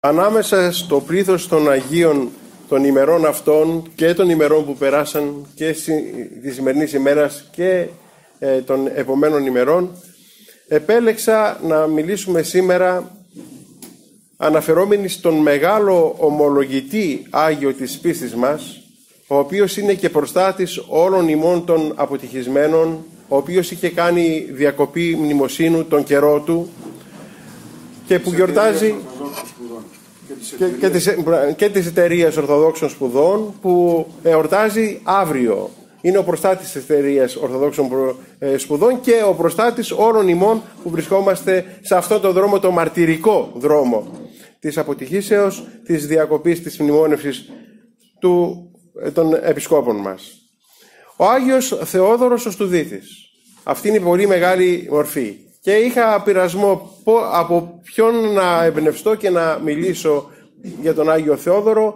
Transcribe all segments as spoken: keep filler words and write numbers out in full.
Ανάμεσα στο πλήθος των Αγίων των ημερών αυτών και των ημερών που περάσαν και της σημερινής ημέρας και ε, των επομένων ημερών, επέλεξα να μιλήσουμε σήμερα αναφερόμενοι στον μεγάλο ομολογητή Άγιο της πίστης μας, ο οποίος είναι και προστάτης όλων ημών των αποτυχισμένων, ο οποίος είχε κάνει διακοπή μνημοσύνου τον καιρό του και που γιορτάζει και, και, της, και της εταιρείας Ορθοδόξων Σπουδών που εορτάζει αύριο. Είναι ο προστάτης της εταιρείας Ορθοδόξων Σπουδών και ο προστάτης όλων ημών που βρισκόμαστε σε αυτόν τον δρόμο, το μαρτυρικό δρόμο της αποτυχήσεως, της διακοπής, της μνημόνευσης του, των επισκόπων μας. Ο Άγιος Θεόδωρος ο Στουδίτης. Αυτή είναι η πολύ μεγάλη μορφή. Και είχα πειρασμό από ποιον να εμπνευστώ και να μιλήσω για τον Άγιο Θεόδωρο.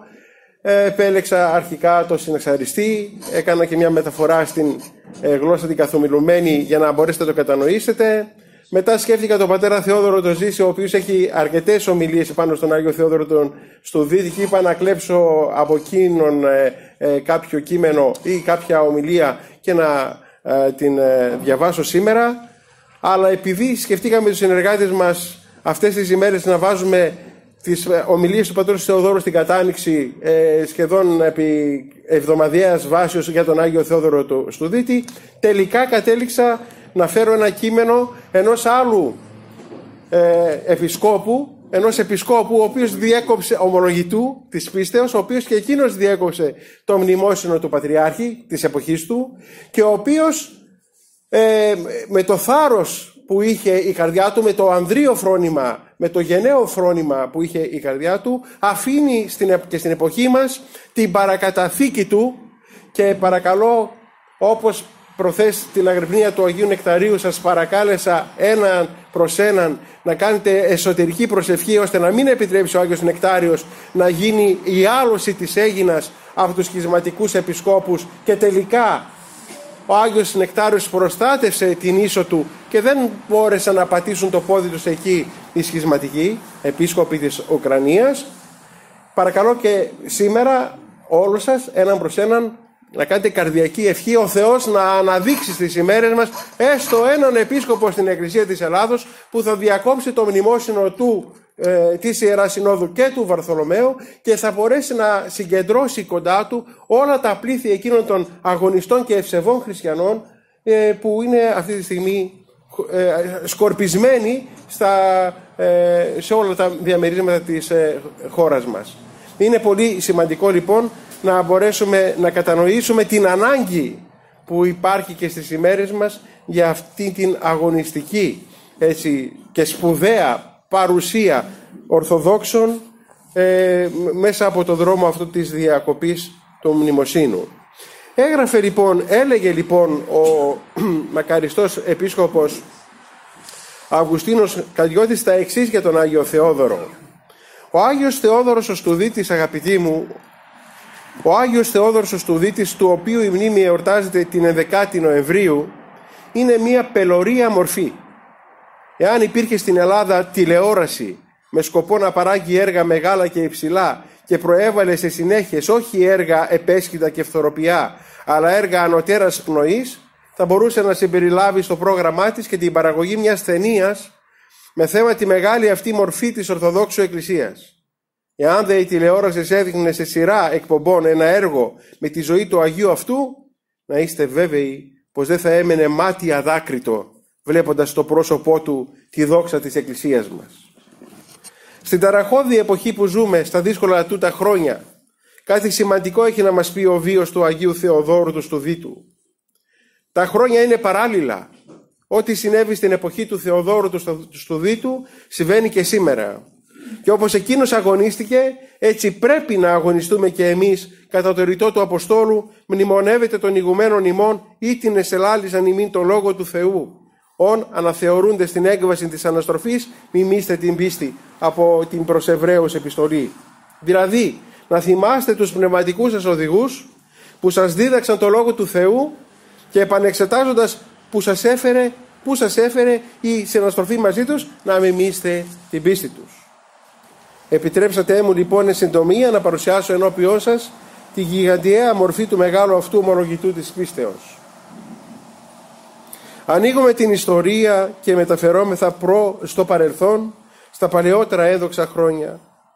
Επέλεξα αρχικά το συνεξαριστή, έκανα και μια μεταφορά στην γλώσσα την καθομιλουμένη για να μπορέσετε να το κατανοήσετε. Μετά σκέφτηκα τον πατέρα Θεόδωρο το Ζήση, ο οποίος έχει αρκετές ομιλίες πάνω στον Άγιο Θεόδωρο τον Στουδίτη, και είπα να κλέψω από εκείνον ε, ε, κάποιο κείμενο ή κάποια ομιλία και να ε, την ε, διαβάσω σήμερα. Αλλά επειδή σκεφτήκαμε τους συνεργάτες μας αυτές τις ημέρες να βάζουμε τις ομιλίες του πατρός Θεοδόρου στην κατάνοιξη ε, σχεδόν επί εβδομαδιαίας βάσεως για τον Άγιο Θεόδωρο του Στουδίτη, τελικά κατέληξα να φέρω ένα κείμενο ενός άλλου ε, επισκόπου, ενός επισκόπου ο οποίος διέκοψε, ομολογητού της πίστεως, ο οποίος και εκείνος διέκοψε το μνημόσυνο του Πατριάρχη της εποχής του και ο οποίος ε, με το θάρρος που είχε η καρδιά του, με το ανδρείο φρόνημα, με το γενναίο φρόνημα που είχε η καρδιά του, αφήνει στην, και στην εποχή μας την παρακαταθήκη του και παρακαλώ, όπως προθέσει την αγρυπνία του Αγίου Νεκταρίου, σας παρακάλεσα έναν προς έναν να κάνετε εσωτερική προσευχή ώστε να μην επιτρέψει ο Άγιος Νεκτάριος να γίνει η άλωση της Αίγινας από τους σχισματικούς επισκόπους και τελικά ο Άγιος Νεκτάριος προστάτευσε την ίσο του και δεν μπόρεσαν να πατήσουν το πόδι τους εκεί οι σχισματικοί επίσκοποι της Ουκρανίας. Παρακαλώ και σήμερα όλους σας έναν προς έναν να κάνετε καρδιακή ευχή, ο Θεός να αναδείξει στις ημέρες μας έστω έναν επίσκοπο στην Εκκλησία της Ελλάδος που θα διακόψει το μνημόσυνο του, ε, της Ιεράς Συνόδου και του Βαρθολομαίου και θα μπορέσει να συγκεντρώσει κοντά του όλα τα πλήθη εκείνων των αγωνιστών και ευσεβών χριστιανών ε, που είναι αυτή τη στιγμή ε, σκορπισμένοι στα, ε, σε όλα τα διαμερίσματα της ε, χώρας μας. Είναι πολύ σημαντικό λοιπόν να μπορέσουμε να κατανοήσουμε την ανάγκη που υπάρχει και στις ημέρες μας για αυτή την αγωνιστική, έτσι, και σπουδαία παρουσία Ορθοδόξων ε, μέσα από το δρόμο αυτό της διακοπής του μνημοσύνου. Έγραφε λοιπόν, έλεγε λοιπόν ο μακαριστός επίσκοπος Αυγουστίνος Καλλιώτης τα εξής για τον Άγιο Θεόδωρο. Ο Άγιος Θεόδωρος ο Στουδίτης, αγαπητοί μου, ο Άγιος Θεόδωρος ο Στουδίτης, του οποίου η μνήμη εορτάζεται την ενδεκάτη Νοεμβρίου, είναι μια πελωρία μορφή. Εάν υπήρχε στην Ελλάδα τηλεόραση με σκοπό να παράγει έργα μεγάλα και υψηλά και προέβαλε σε συνέχειες όχι έργα επέσχυτα και φθοροπιά, αλλά έργα ανωτέρας πνοής, θα μπορούσε να συμπεριλάβει στο πρόγραμμά της και την παραγωγή μιας ταινίας με θέμα τη μεγάλη αυτή μορφή της Ορθοδόξου Εκκλησίας. Εάν δε η τηλεόραση έδειχνε σε σειρά εκπομπών ένα έργο με τη ζωή του Αγίου αυτού, να είστε βέβαιοι πως δεν θα έμενε μάτι αδάκριτο βλέποντας το πρόσωπό του τη δόξα της Εκκλησίας μας. Στην ταραχώδη εποχή που ζούμε, στα δύσκολα τούτα χρόνια, κάτι σημαντικό έχει να μας πει ο βίος του Αγίου Θεοδόρου του Στουδίτου. Τα χρόνια είναι παράλληλα. Ό,τι συνέβη στην εποχή του Θεοδόρου του Στουδίτου συμβαίνει και σήμερα. Και όπως εκείνος αγωνίστηκε, έτσι πρέπει να αγωνιστούμε και εμείς κατά το ρητό του Αποστόλου, μνημονεύεται των ηγουμένων ημών ή την εσελάλησαν ημίν το λόγο του Θεού. Ον αναθεωρούνται στην έκβαση της αναστροφής, μιμήστε την πίστη από την προς Εβραίους επιστολή. Δηλαδή, να θυμάστε τους πνευματικούς σας οδηγούς που σας δίδαξαν το λόγο του Θεού και επανεξετάζοντας που σας έφερε, που σας έφερε η συναστροφή μαζί τους, να μιμήστε την πίστη τους. Επιτρέψατε μου λοιπόν εν συντομία να παρουσιάσω ενώπιόν σας τη γιγαντιαία μορφή του μεγάλου αυτού ομολογητού της πίστεως. Ανοίγουμε την ιστορία και μεταφερόμεθα προ στο παρελθόν, στα παλαιότερα έδοξα χρόνια.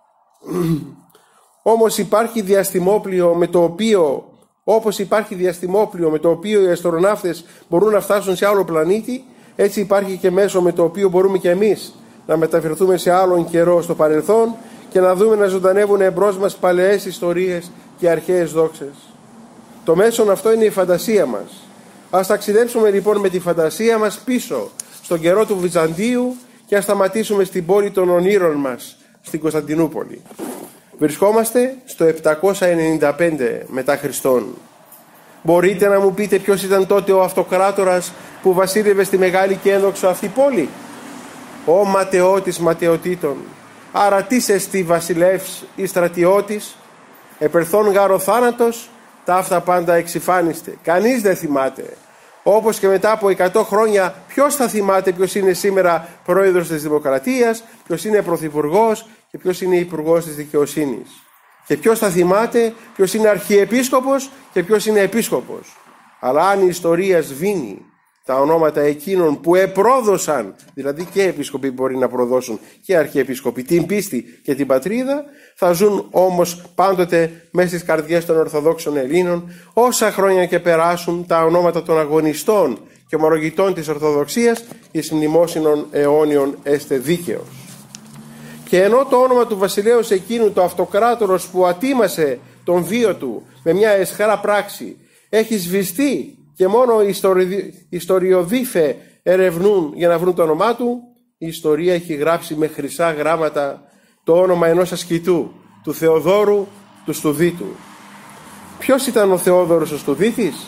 Όμως υπάρχει διαστημόπλιο με το οποίο, όπως υπάρχει διαστημόπλιο με το οποίο οι αστροναύτες μπορούν να φτάσουν σε άλλο πλανήτη, έτσι υπάρχει και μέσο με το οποίο μπορούμε και εμείς να μεταφερθούμε σε άλλον καιρό στο παρελθόν και να δούμε να ζωντανεύουν εμπρός μας παλαιές ιστορίες και αρχαίες δόξες. Το μέσον αυτό είναι η φαντασία μας. Ας ταξιδέψουμε λοιπόν με τη φαντασία μας πίσω στον καιρό του Βυζαντίου και ας σταματήσουμε στην πόλη των ονείρων μας, στην Κωνσταντινούπολη. Βρισκόμαστε στο επτακόσια ενενήντα πέντε μετά Χριστόν. Μπορείτε να μου πείτε ποιος ήταν τότε ο αυτοκράτορας που βασίλευε στη μεγάλη και ένδοξο αυτή πόλη? Ο ματαιώτης ματαιωτήτων. Άρα τι εστι βασιλεύς ή στρατιώτης? Επερθών γάρο θάνατος, τα αυτά πάντα εξυφάνιστε. Κανείς δεν θυμάται. Όπως και μετά από εκατό χρόνια, ποιος θα θυμάται ποιος είναι σήμερα πρόεδρος της Δημοκρατίας, ποιος είναι πρωθυπουργός και ποιος είναι υπουργός της δικαιοσύνης? Και ποιος θα θυμάται ποιος είναι αρχιεπίσκοπος και ποιος είναι επίσκοπος? Αλλά αν η ιστορία σβήνει τα ονόματα εκείνων που επρόδωσαν, δηλαδή και επίσκοποι μπορεί να προδώσουν και αρχιεπίσκοποι, την πίστη και την πατρίδα, θα ζουν όμως πάντοτε μέσα στις καρδιές των Ορθοδόξων Ελλήνων, όσα χρόνια και περάσουν, τα ονόματα των αγωνιστών και ομολογητών της Ορθοδοξίας εις μνημόσυνων αιώνιων έστε δίκαιος. Και ενώ το όνομα του βασιλέως εκείνου, το αυτοκράτορος που ατίμασε τον βίο του με μια εσχρά πράξη, έχει σβηστεί και μόνο οι ιστοριοδίφε ερευνούν για να βρουν το όνομά του, η ιστορία έχει γράψει με χρυσά γράμματα το όνομα ενός ασκητού, του Θεοδόρου του Στουδίτου. Ποιος ήταν ο Θεόδωρος ο Στουδίτης?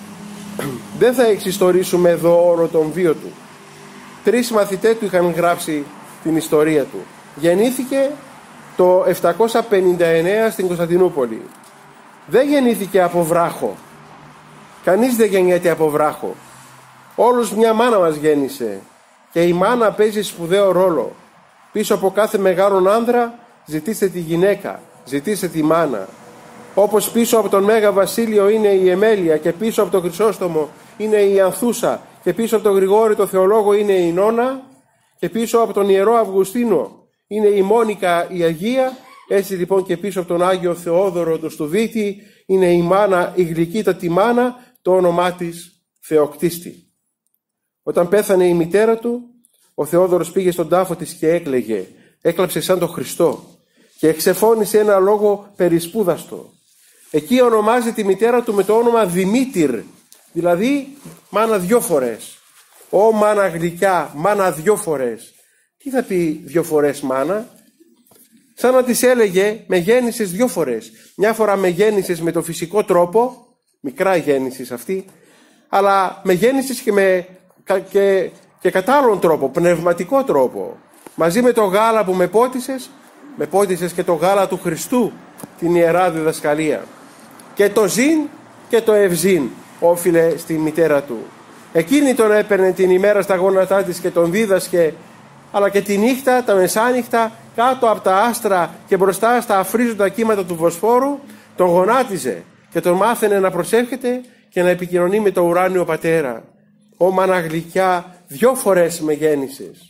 Δεν θα εξιστορήσουμε εδώ όλο τον βίο του. Τρεις μαθητές του είχαν γράψει την ιστορία του. Γεννήθηκε το επτακόσια πενήντα εννέα στην Κωνσταντινούπολη. Δεν γεννήθηκε από βράχο. Κανείς δεν γεννιέται από βράχο. Όλος μια μάνα μας γέννησε και η μάνα παίζει σπουδαίο ρόλο. Πίσω από κάθε μεγάλον άνδρα ζητήστε τη γυναίκα, ζητήστε τη μάνα. Όπως πίσω από τον Μέγα Βασίλειο είναι η Εμέλεια και πίσω από τον Χρυσόστομο είναι η Ανθούσα και πίσω από τον Γρηγόρη το Θεολόγο είναι η Νόνα και πίσω από τον Ιερό Αυγουστίνο είναι η Μόνικα η Αγία, έτσι λοιπόν και πίσω από τον Άγιο Θεόδωρο του Στουδίτη είναι η μάνα, η γλυκύτατη μάνα, το όνομά της Θεοκτίστη. Όταν πέθανε η μητέρα του, ο Θεόδωρος πήγε στον τάφο της και έκλαιγε, έκλαψε σαν τον Χριστό και εξεφώνησε ένα λόγο περισπούδαστο. Εκεί ονομάζει τη μητέρα του με το όνομα Δημήτηρ, δηλαδή μάνα δυο φορές. Ω μάνα γλυκιά, μάνα δυο φορές. Τι θα πει δυο φορές μάνα? Σαν να της έλεγε με γέννησες δυο φορές. Μια φορά με γέννησες με το φυσικό τρόπο, μικρά γέννησης αυτή, αλλά με γέννησες και, με, και, και κατά άλλον τρόπο, πνευματικό τρόπο. Μαζί με το γάλα που με πότισες, με πότισες και το γάλα του Χριστού, την Ιερά Διδασκαλία. Και το ζήν και το ευζήν όφιλε στη μητέρα του. Εκείνη τον έπαιρνε την ημέρα στα γόνατά της και τον δίδασκε, αλλά και τη νύχτα, τα μεσάνυχτα, κάτω από τα άστρα και μπροστά στα αφρίζοντα κύματα του Βοσφόρου, τον γονάτιζε και τον μάθαινε να προσεύχεται και να επικοινωνεί με το ουράνιο Πατέρα. Ω μάνα γλυκιά, δυο φορές με γέννησες.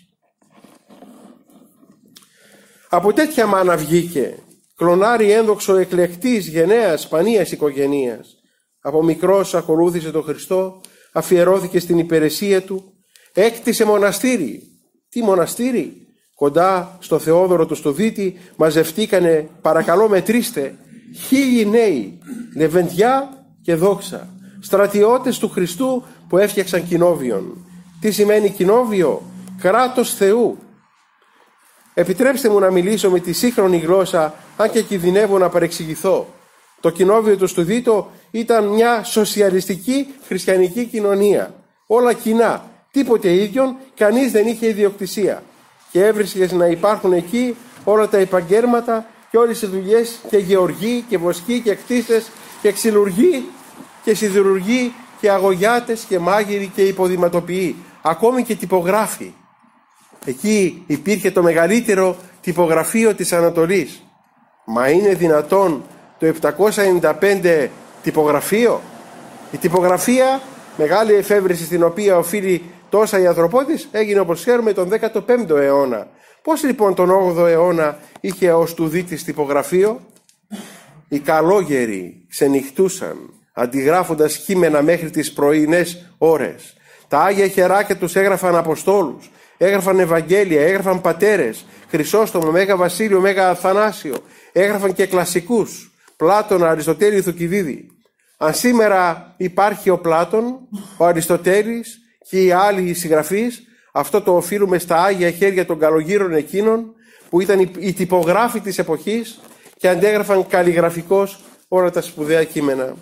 Από τέτοια μάνα βγήκε, κλονάρι ένδοξο εκλεκτής γενναίας σπανίας οικογενείας. Από μικρός ακολούθησε τον Χριστό, αφιερώθηκε στην υπηρεσία του, έκτισε μοναστήρι. Τι μοναστήρι? Κοντά στο Θεόδωρο του Στουδίτη μαζευτήκανε, παρακαλώ μετρήστε, χίλιοι νέοι, λεβεντιά και δόξα, στρατιώτες του Χριστού που έφτιαξαν κοινόβιον. Τι σημαίνει κοινόβιο? Κράτος Θεού. Επιτρέψτε μου να μιλήσω με τη σύγχρονη γλώσσα, αν και κινδυνεύω να παρεξηγηθώ. Το κοινόβιο του Στουδίτο ήταν μια σοσιαλιστική χριστιανική κοινωνία. Όλα κοινά, τίποτε ίδιον, κανείς δεν είχε ιδιοκτησία. Και έβρισκες να υπάρχουν εκεί όλα τα επαγγέλματα και όλες οι δουλειές, και γεωργοί και βοσκοί και κτίστες και ξυλουργοί και σιδηρουργοί και αγωγιάτες και μάγειροι και υποδηματοποιοί, ακόμη και τυπογράφοι. Εκεί υπήρχε το μεγαλύτερο τυπογραφείο της Ανατολής. Μα είναι δυνατόν το επτακόσια ενενήντα πέντε τυπογραφείο? Η τυπογραφία, μεγάλη εφεύρεση στην οποία οφείλει τόσα η ανθρωπότης, έγινε όπως ξέρουμε τον δέκατο πέμπτο αιώνα. Πώς λοιπόν τον όγδοο αιώνα είχε ο Στουδίτης τυπογραφείο? Οι καλόγεροι ξενυχτούσαν αντιγράφοντας κείμενα μέχρι τις πρωινές ώρες. Τα Άγια χεράκια τους έγραφαν Αποστόλους, έγραφαν Ευαγγέλια, έγραφαν πατέρες, Χρυσόστομο, Μέγα Βασίλειο, Μέγα Αθανάσιο, έγραφαν και κλασικούς, Πλάτωνα, Αριστοτέλη, Θουκυδίδη. Αν σήμερα υπάρχει ο Πλάτων, ο Αριστοτέλης και οι άλλοι συγγραφείς, αυτό το οφείλουμε στα Άγια χέρια των καλογύρων εκείνων που ήταν οι τυπογράφοι της εποχής και αντέγραφαν καλλιγραφικώς όλα τα σπουδαία κείμενα.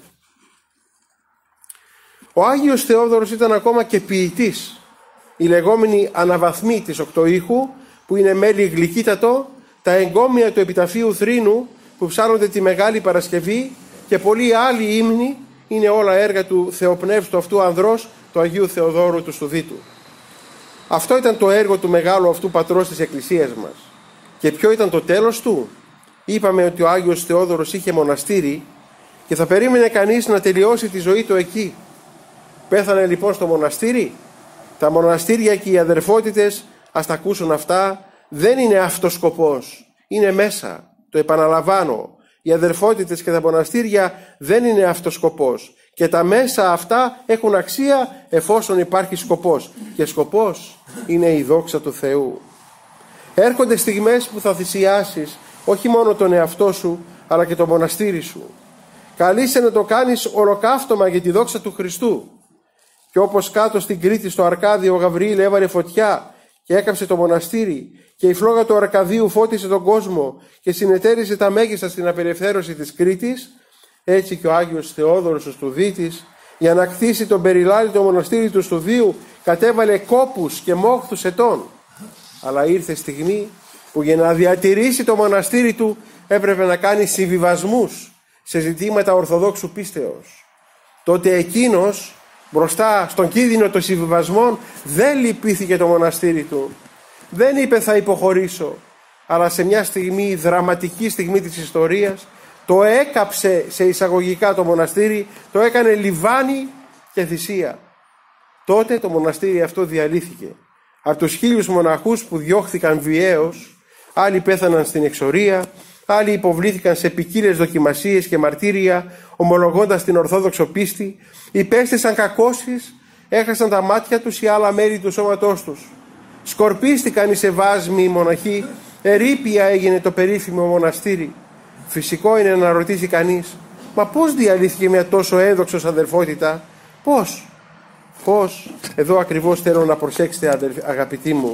Ο Άγιος Θεόδωρος ήταν ακόμα και ποιητής. Οι λεγόμενοι αναβαθμοί της οκτωήχου, που είναι μέλι γλυκύτατο, τα εγκόμια του επιταφείου Θρήνου που ψάλλονται τη Μεγάλη Παρασκευή και πολλοί άλλοι ύμνοι, είναι όλα έργα του θεοπνεύστου αυτού ανδρός, του Αγίου Θεοδόρου του Στουδίτου. Αυτό ήταν το έργο του μεγάλου αυτού πατρός της Εκκλησίας μας. Και ποιο ήταν το τέλος του? Είπαμε ότι ο Άγιος Θεόδωρος είχε μοναστήρι και θα περίμενε κανείς να τελειώσει τη ζωή του εκεί. Πέθανε λοιπόν στο μοναστήρι. Τα μοναστήρια και οι αδερφότητες, ας τα ακούσουν αυτά, δεν είναι αυτός σκοπός. Είναι μέσα. Το επαναλαμβάνω. Οι αδερφότητες και τα μοναστήρια δεν είναι αυτός σκοπός. Και τα μέσα αυτά έχουν αξία εφόσον υπάρχει σκοπός. Και σκοπός είναι η δόξα του Θεού. Έρχονται στιγμές που θα θυσιάσεις όχι μόνο τον εαυτό σου, αλλά και το μοναστήρι σου. Καλείσαι να το κάνεις ολοκαύτωμα για τη δόξα του Χριστού. Και όπως κάτω στην Κρήτη στο Αρκάδιο ο Γαβριήλ έβαλε φωτιά και έκαψε το μοναστήρι και η φλόγα του Αρκαδίου φώτισε τον κόσμο και συνετέλεισε τα μέγιστα στην απελευθέρωση της Κρήτης, έτσι και ο Άγιος Θεόδωρος ο Στουδίτης, για να κτίσει τον περιλάλητο μοναστήρι του Στουδίου, κατέβαλε κόπους και μόχθους ετών. Αλλά ήρθε στιγμή που για να διατηρήσει το μοναστήρι του έπρεπε να κάνει συμβιβασμούς σε ζητήματα ορθοδόξου πίστεως. Τότε εκείνος, μπροστά στον κίνδυνο των συμβιβασμών, δεν λυπήθηκε το μοναστήρι του. Δεν είπε θα υποχωρήσω, αλλά σε μια στιγμή, δραματική στιγμή της ιστορίας, το έκαψε σε εισαγωγικά το μοναστήρι, το έκανε λιβάνι και θυσία. Τότε το μοναστήρι αυτό διαλύθηκε. Από τους χίλιους μοναχούς που διώχθηκαν βιαίως, άλλοι πέθαναν στην εξορία, άλλοι υποβλήθηκαν σε ποικίλες δοκιμασίες και μαρτύρια, ομολογώντας την ορθόδοξο πίστη, υπέστησαν κακώσεις, έχασαν τα μάτια τους ή άλλα μέρη του σώματός τους. Σκορπίστηκαν οι σεβάσμοι οι μοναχοί, ερείπια έγινε το περίφημο μοναστήρι. Φυσικό είναι να ρωτήσει κανείς, μα πώς διαλύθηκε μια τόσο ένδοξος αδερφότητα? Πώς? Πώς? Εδώ ακριβώς θέλω να προσέξετε, αγαπητοί μου.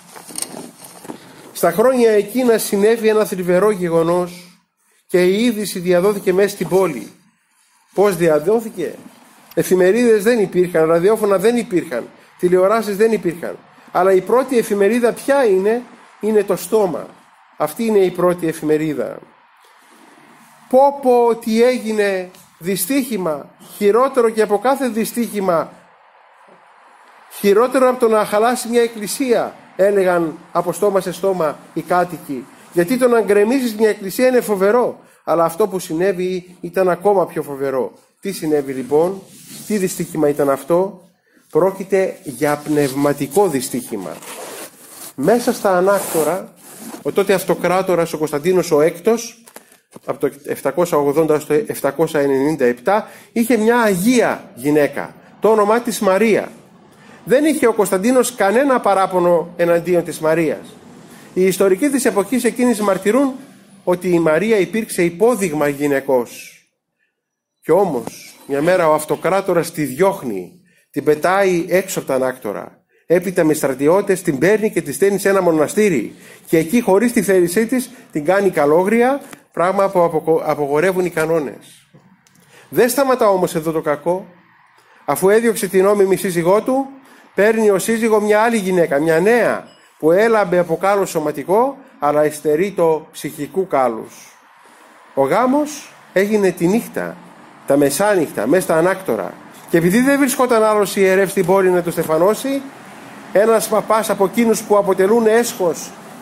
Στα χρόνια εκείνα συνέβη ένα θλιβερό γεγονός και η είδηση διαδόθηκε μέσα στην πόλη. Πώς διαδόθηκε? Εφημερίδες δεν υπήρχαν, ραδιόφωνα δεν υπήρχαν, τηλεοράσεις δεν υπήρχαν. Αλλά η πρώτη εφημερίδα ποια είναι? Είναι το Στόμα. Αυτή είναι η πρώτη εφημερίδα. Πω πω τι έγινε δυστύχημα, χειρότερο και από κάθε δυστύχημα, χειρότερο από το να χαλάσει μια εκκλησία, έλεγαν από στόμα σε στόμα οι κάτοικοι. Γιατί το να γκρεμίσεις μια εκκλησία είναι φοβερό, αλλά αυτό που συνέβη ήταν ακόμα πιο φοβερό. Τι συνέβη λοιπόν? Τι δυστύχημα ήταν αυτό? Πρόκειται για πνευματικό δυστύχημα. Μέσα στα ανάκτορα, ο τότε αυτοκράτορας ο Κωνσταντίνος ο Έκτος, από το επτακόσια ογδόντα στο επτακόσια ενενήντα επτά, είχε μια αγία γυναίκα, το όνομά της Μαρία. Δεν είχε ο Κωνσταντίνος κανένα παράπονο εναντίον της Μαρίας. Οι ιστορικοί της εποχής εκείνης μαρτυρούν ότι η Μαρία υπήρξε υπόδειγμα γυναικός. Κι όμως μια μέρα ο αυτοκράτορας τη διώχνει, την πετάει έξω από τα ανάκτορα. Έπειτα με στρατιώτες την παίρνει και τη στέλνει σε ένα μοναστήρι και εκεί χωρίς τη θέλησή της την κάνει καλόγρια, πράγμα που απογορεύουν οι κανόνες. Δεν σταματά όμως εδώ το κακό. Αφού έδιωξε την νόμιμη σύζυγό του, παίρνει ο σύζυγο μια άλλη γυναίκα, μια νέα, που έλαμπε από κάλος σωματικό, αλλά υστερεί το ψυχικού κάλους. Ο γάμος έγινε τη νύχτα, τα μεσάνυχτα, μέσα στα ανάκτορα. Και επειδή δεν βρισκόταν άλλος ιερεύς στην πόλη να το στεφανώσει, ένας παπάς από εκείνους που αποτελούν έσχος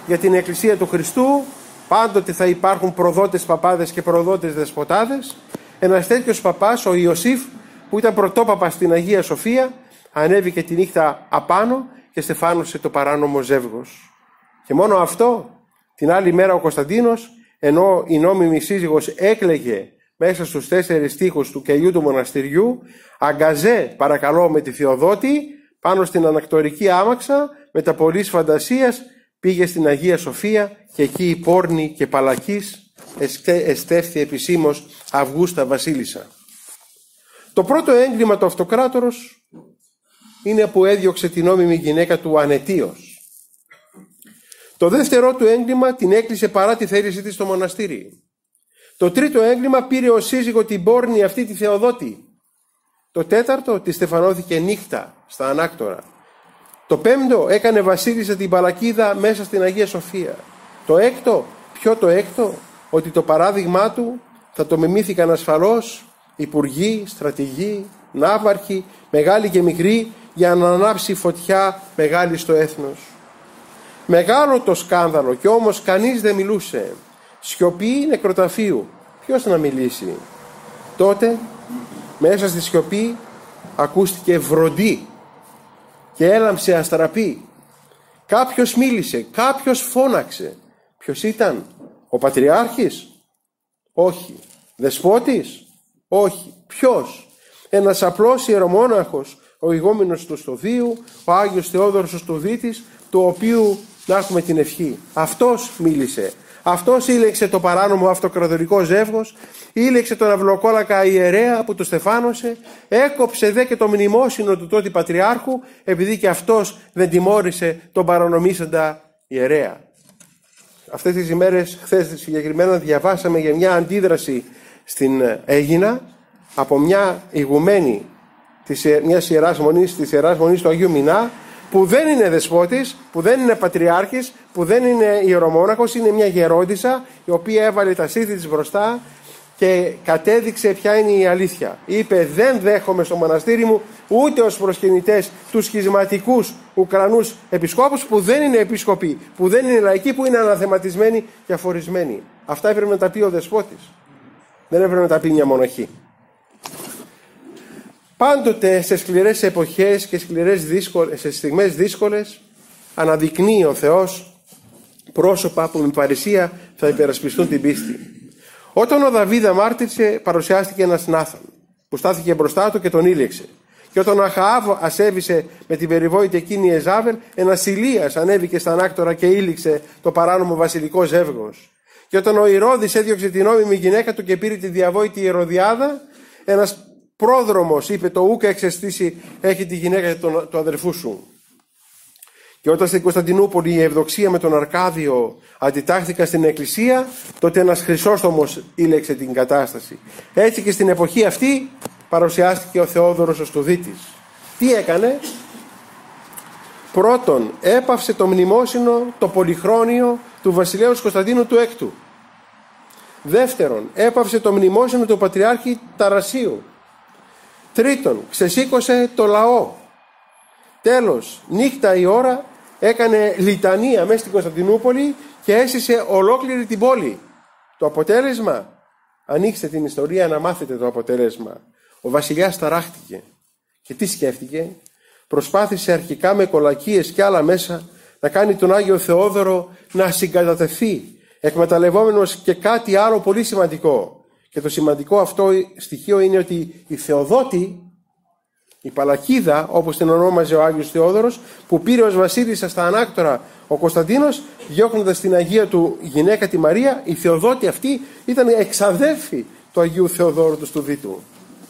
για την Εκκλησία του Χριστού. Πάντοτε θα υπάρχουν προδότες παπάδες και προδότες δεσποτάδες. Ένας τέτοιος παπάς, ο Ιωσήφ, που ήταν πρωτόπαπας στην Αγία Σοφία, ανέβηκε τη νύχτα απάνω και στεφάνωσε το παράνομο ζεύγος. Και μόνο αυτό, την άλλη μέρα ο Κωνσταντίνος, ενώ η νόμιμη σύζυγος έκλαιγε μέσα στους τέσσερις τοίχους του κελιού του μοναστηριού, αγκαζέ παρακαλώ με τη Θεοδότη, πάνω στην ανακτορική άμαξα, με τα πολλής φαντασίας πήγε στην Αγία Σοφία και εκεί η πόρνη και παλακής εστέφθη επισήμως Αυγούστα Βασίλισσα. Το πρώτο έγκλημα του αυτοκράτορος είναι που έδιωξε την νόμιμη γυναίκα του ανετίως. Το δεύτερο του έγκλημα την έκλεισε παρά τη θέλησή της στο μοναστήρι. Το τρίτο έγκλημα πήρε ως σύζυγο την πόρνη αυτή τη Θεοδότη. Το τέταρτο τη στεφανώθηκε νύχτα στα ανάκτορα. Το πέμπτο έκανε βασίλισσα την Παλακίδα μέσα στην Αγία Σοφία. Το έκτο, ποιο το έκτο, ότι το παράδειγμά του θα το μιμήθηκαν ασφαλώς υπουργοί, στρατηγοί, ναύαρχοι, μεγάλοι και μικροί, για να ανάψει φωτιά μεγάλη στο έθνος. Μεγάλο το σκάνδαλο και όμως κανείς δεν μιλούσε. Σιωπή νεκροταφείου. Ποιος να μιλήσει? Τότε μέσα στη σιωπή ακούστηκε βροντί και έλαμψε αστραπή. Κάποιος μίλησε, κάποιος φώναξε. Ποιος ήταν? Ο Πατριάρχης? Όχι. Δεσπότης? Όχι. Ποιος? Ένας απλός ιερομόναχος, ο ηγούμενος του Στοδίου, ο Άγιος Θεόδωρος ο Στοδίτης, του οποίου να έχουμε την ευχή. Αυτός μίλησε. Αυτός ήλεξε το παράνομο αυτοκρατορικό ζεύγος, ήλεξε τον αυλοκόλακα ιερέα που το στεφάνωσε, έκοψε δε και το μνημόσυνο του τότε Πατριάρχου, επειδή και αυτός δεν τιμώρησε τον παρανομήσαντα ιερέα. Αυτές τις ημέρες, χθες συγκεκριμένα, διαβάσαμε για μια αντίδραση στην Αίγινα από μια ηγουμένη της, μιας ιεράς μονής, της Ιεράς Μονής του Αγίου Μινά, που δεν είναι δεσπότης, που δεν είναι πατριάρχης, που δεν είναι ιερομόναχος, είναι μια γερόντισσα η οποία έβαλε τα στήθη της μπροστά και κατέδειξε ποια είναι η αλήθεια. Είπε: δεν δέχομαι στο μοναστήρι μου ούτε ως προσκυνητές τους σχισματικούς Ουκρανούς επισκόπους που δεν είναι επίσκοποι, που δεν είναι λαϊκοί, που είναι αναθεματισμένοι και αφορισμένοι. Αυτά έπρεπε να τα πει ο δεσπότης. Δεν έπρεπε να τα πει μια μοναχή. Πάντοτε σε σκληρές εποχές και σκληρές δύσκολες, σε στιγμές δύσκολες αναδεικνύει ο Θεός πρόσωπα που με παρησία θα υπερασπιστούν την πίστη. Όταν ο Δαβίδ αμάρτησε, παρουσιάστηκε ένας Νάθαν που στάθηκε μπροστά του και τον ήλεξε. Και όταν ο Αχαάβ ασέβησε με την περιβόητη εκείνη Εζάβελ, ένας Ηλίας ανέβηκε στα ανάκτορα και ήλιξε το παράνομο βασιλικό ζεύγος. Και όταν ο Ηρώδης έδιωξε την νόμιμη γυναίκα του και πήρε τη διαβόητη Ηρωδιάδα, ένας πρόδρομος είπε: το ούκα εξαισθήσει έχει τη γυναίκα του, του αδερφού σου. Και όταν στην Κωνσταντινούπολη η Ευδοξία με τον Αρκάδιο αντιτάχθηκαν στην Εκκλησία, τότε ένας Χρυσόστομος ήλεξε την κατάσταση. Έτσι και στην εποχή αυτή παρουσιάστηκε ο Θεόδωρος ο Στοδίτης. Τι έκανε? Πρώτον, έπαυσε το μνημόσυνο, το πολυχρόνιο του βασιλέως Κωνσταντίνου του Έκτου. Δεύτερον, έπαυσε το μνημόσυνο του Πατριάρχη Ταρασίου. Τρίτον, ξεσήκωσε το λαό. Τέλος, νύχτα η ώρα έκανε λιτανία μέσα στην Κωνσταντινούπολη και έσυσε ολόκληρη την πόλη. Το αποτέλεσμα, ανοίξτε την ιστορία να μάθετε το αποτέλεσμα. Ο βασιλιάς ταράχτηκε. Και τι σκέφτηκε? Προσπάθησε αρχικά με κολακίες και άλλα μέσα να κάνει τον Άγιο Θεόδωρο να συγκατατεθεί, εκμεταλλευόμενος και κάτι άλλο πολύ σημαντικό. Και το σημαντικό αυτό στοιχείο είναι ότι η Θεοδότη, η Παλακίδα, όπως την ονόμαζε ο Άγιος Θεόδωρος, που πήρε ως βασίλισσα στα ανάκτορα ο Κωνσταντίνος, διώχνοντας την Αγία του γυναίκα τη Μαρία, η Θεοδότη αυτή ήταν εξαδέλφη του Αγίου Θεοδόρου του Στουδίτου.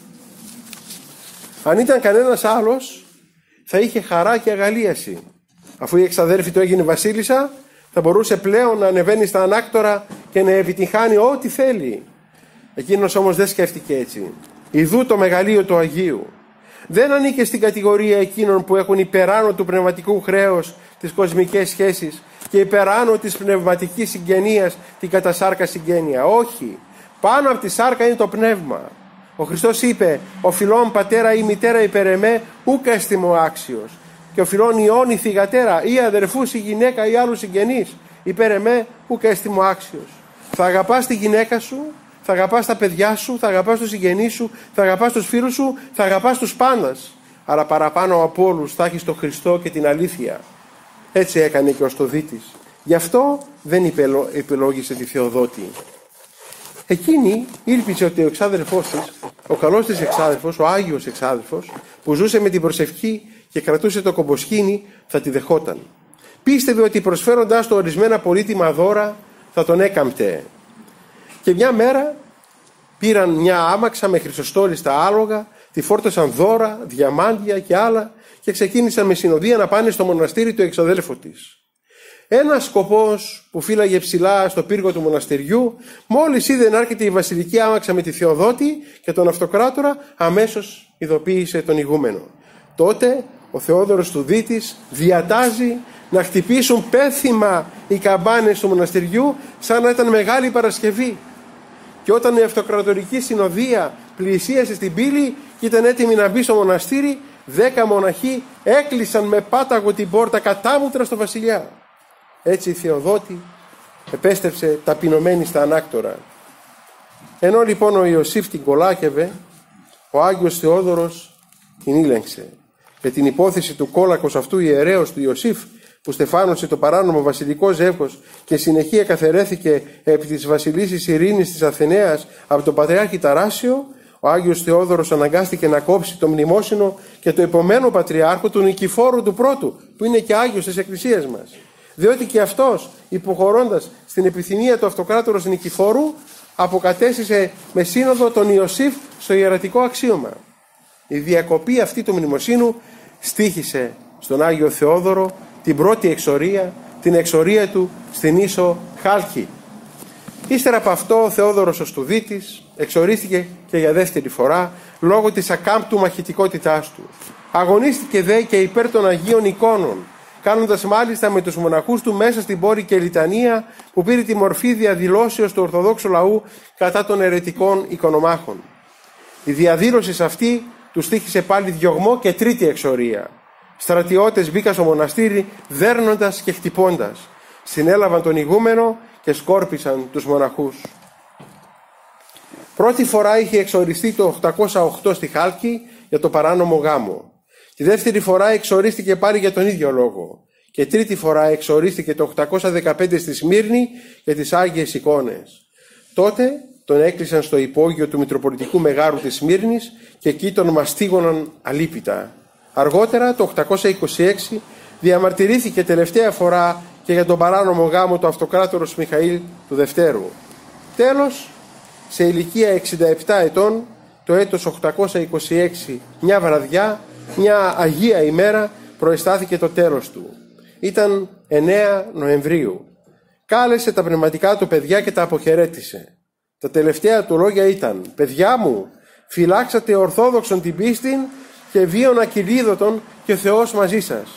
Αν ήταν κανένας άλλος, θα είχε χαρά και αγαλίαση. Αφού η εξαδέλφη του έγινε βασίλισσα, θα μπορούσε πλέον να ανεβαίνει στα ανάκτορα και να επιτυχάνει ό,τι θέλει. Εκείνος όμως δεν σκέφτηκε έτσι. Ιδού το μεγαλείο του Αγίου. Δεν ανήκε στην κατηγορία εκείνων που έχουν υπεράνω του πνευματικού χρέους τις κοσμικές σχέσεις και υπεράνω της πνευματικής συγγενείας την κατασάρκα συγγένεια. Όχι. Πάνω από τη σάρκα είναι το πνεύμα. Ο Χριστός είπε: «Ο φιλόν πατέρα ή μητέρα υπερ εμέ, ούκ έστιμο άξιος. Και ο φιλόν ιών ή θυγατέρα ή αδερφούς ή γυναίκα ή άλλους συγγενείς. υπέρ εμέ ουκ έστι μου άξιος. Θα αγαπάς τη γυναίκα σου, θα αγαπάς τα παιδιά σου, θα αγαπάς τους συγγενείς σου, θα αγαπάς τους φίλους σου, θα αγαπάς τους πάντας. Αλλά παραπάνω από όλους θα έχεις τον Χριστό και την αλήθεια. Έτσι έκανε και ο Στοδίτης. Γι' αυτό δεν επιλόγισε τη Θεοδότη. Εκείνη ήλπιζε ότι ο εξάδελφός της, ο καλός της εξάδελφος, ο Άγιος εξάδελφος, που ζούσε με την προσευχή και κρατούσε το κομποσχήνι, θα τη δεχόταν. Πίστευε ότι προσφέροντάς του ορισμένα πολύτιμα δώρα θα τον έκαμπτε. Και μια μέρα πήραν μια άμαξα με χρυσοστόλιστα άλογα, τη φόρτωσαν δώρα, διαμάντια και άλλα και ξεκίνησαν με συνοδεία να πάνε στο μοναστήρι του εξαδέλφου της. Ένας σκοπός που φύλαγε ψηλά στο πύργο του μοναστηριού, μόλις είδε να έρχεται η βασιλική άμαξα με τη Θεοδότη και τον αυτοκράτορα, αμέσως ειδοποίησε τον ηγούμενο. Τότε ο Θεόδωρος του Δίτης διατάζει να χτυπήσουν πέθυμα οι καμπάνες του μοναστηριού σαν να ήταν Μεγάλη Παρασκευή. Και όταν η αυτοκρατορική συνοδεία πλησίασε στην πύλη και ήταν έτοιμη να μπει στο μοναστήρι, δέκα μοναχοί έκλεισαν με πάταγο την πόρτα κατάμουτρα στο βασιλιά. Έτσι η Θεοδότη επέστρεψε ταπεινωμένη στα ανάκτορα. Ενώ λοιπόν ο Ιωσήφ την κολάκευε, ο Άγιος Θεόδωρος την ήλεγξε. Και την υπόθεση του κόλακος αυτού ιερέως του Ιωσήφ, που στεφάνωσε το παράνομο βασιλικό ζεύγος και συνεχεία καθαιρέθηκε επί της βασιλίσης Ειρήνης της Αθηναίας από τον Πατριάρχη Ταράσιο, ο Άγιος Θεόδωρος αναγκάστηκε να κόψει το μνημόσυνο και το επομένο πατριάρχο του Νικηφόρου του Πρώτου, που είναι και Άγιος της Εκκλησίας μας. Διότι και αυτός, υποχωρώντας στην επιθυμία του αυτοκράτορος Νικηφόρου, αποκατέστησε με σύνοδο τον Ιωσήφ στο ιερατικό αξίωμα. Η διακοπή αυτή του μνημοσύνου στοίχησε στον Άγιο Θεόδωρο την πρώτη εξορία, την εξορία του στην ίσο Χάλκη. Ύστερα από αυτό ο Θεόδωρος ο Στουδίτης εξορίστηκε και για δεύτερη φορά λόγω της ακάμπτου μαχητικότητάς του. Αγωνίστηκε δε και υπέρ των Αγίων Εικόνων, κάνοντας μάλιστα με τους μοναχούς του μέσα στην πόρη και λιτανία που πήρε τη μορφή διαδηλώσεως του Ορθοδόξου λαού κατά των αιρετικών εικονομάχων. Η διαδήλωση αυτή του στοίχησε πάλι διωγμό και τρίτη εξορία. Στρατιώτες μπήκαν στο μοναστήρι δέρνοντας και χτυπώντας. Συνέλαβαν τον ηγούμενο και σκόρπισαν τους μοναχούς. Πρώτη φορά είχε εξοριστεί το οκτακόσια οκτώ στη Χάλκη για το παράνομο γάμο. Τη δεύτερη φορά εξορίστηκε πάλι για τον ίδιο λόγο. Και τρίτη φορά εξορίστηκε το οκτακόσια δεκαπέντε στη Σμύρνη για τις Άγιες Εικόνες. Τότε τον έκλεισαν στο υπόγειο του Μητροπολιτικού Μεγάρου της Σμύρνης και εκεί τον μαστίγωναν αλίπητα. Αργότερα, το οκτακόσια είκοσι έξι, διαμαρτυρήθηκε τελευταία φορά και για τον παράνομο γάμο του αυτοκράτορος Μιχαήλ του Δευτέρου. Τέλος, σε ηλικία εξήντα επτά ετών, το έτος οκτακόσια είκοσι έξι, μια βραδιά, μια αγία ημέρα, προαισθάθηκε το τέλος του. Ήταν εννέα Νοεμβρίου. Κάλεσε τα πνευματικά του παιδιά και τα αποχαιρέτησε. Τα τελευταία του λόγια ήταν: «Παιδιά μου, φυλάξατε ορθόδοξον την πίστην και βίων ακυλίδωτον και ο Θεός μαζί σας».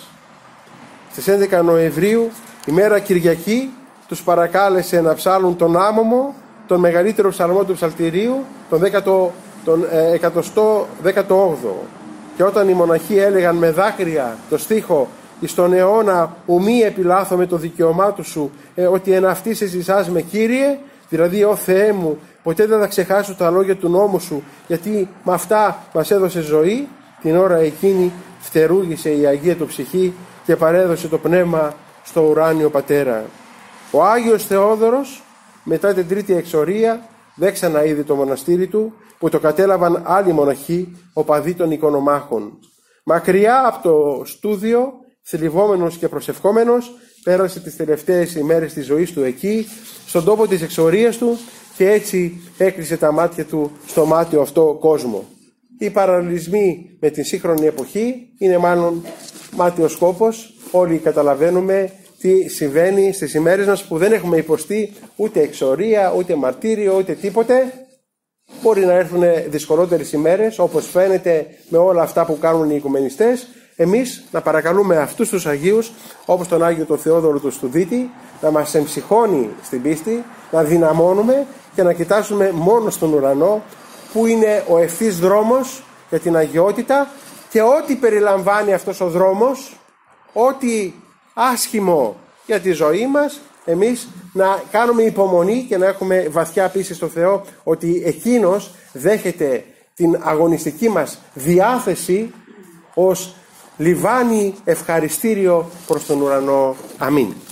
Στις έντεκα Νοεμβρίου, ημέρα Κυριακή, τους παρακάλεσε να ψάλουν τον άμωμο, τον μεγαλύτερο ψαλμό του ψαλτηρίου, τον, δέκατο, τον ε, εκατοστό δέκατο όγδοο. Και όταν οι μοναχοί έλεγαν με δάκρυα το στίχο «Εις τον αιώνα ουμή επιλάθω με το δικαιωμά του σου, ε, ότι εν αυτής εσυσάς με Κύριε», δηλαδή «Ω Θεέ μου, ποτέ δεν θα ξεχάσω τα λόγια του νόμου σου, γιατί με αυτά μας έδωσε ζωή», την ώρα εκείνη φτερούγησε η Αγία του ψυχή και παρέδωσε το πνεύμα στο ουράνιο Πατέρα. Ο Άγιος Θεόδωρος μετά την τρίτη εξορία δεν ξαναείδε το μοναστήρι του, που το κατέλαβαν άλλοι μοναχοί, οπαδοί των εικονομάχων. Μακριά από το στούδιο, θλιβόμενος και προσευχόμενος, πέρασε τις τελευταίες ημέρες της ζωής του εκεί, στον τόπο της εξορίας του, και έτσι έκλεισε τα μάτια του στο μάτιο αυτό κόσμο. Οι παραλληλισμοί με την σύγχρονη εποχή είναι μάλλον μάτιος σκόπος. Όλοι καταλαβαίνουμε τι συμβαίνει στις ημέρες μας που δεν έχουμε υποστεί ούτε εξορία, ούτε μαρτύριο, ούτε τίποτε. Μπορεί να έρθουν δυσκολότερες ημέρες, όπως φαίνεται με όλα αυτά που κάνουν οι οικουμενιστές. Εμείς να παρακαλούμε αυτούς τους Αγίους, όπως τον Άγιο τον Θεόδωρο του Στουδίτη, να μας εμψυχώνει στην πίστη, να δυναμώνουμε και να κοιτάσουμε μόνο στον ουρανό, που είναι ο ευθύς δρόμος για την αγιότητα, και ό,τι περιλαμβάνει αυτός ο δρόμος, ό,τι άσχημο για τη ζωή μας, εμείς να κάνουμε υπομονή και να έχουμε βαθιά πίστη στο Θεό ότι Εκείνος δέχεται την αγωνιστική μας διάθεση ως λιβάνι ευχαριστήριο προς τον ουρανό. Αμήν.